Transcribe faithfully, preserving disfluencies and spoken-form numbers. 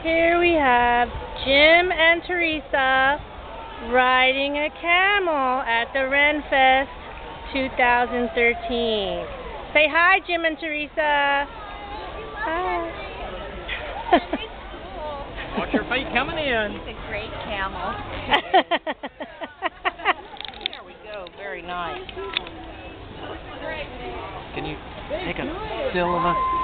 Here we have Jim and Teresa riding a camel at the Renfest two thousand thirteen. Say hi, Jim and Teresa. Hi. Watch your feet coming in. He's a great camel. There we go. Very nice. Can you take a still of us?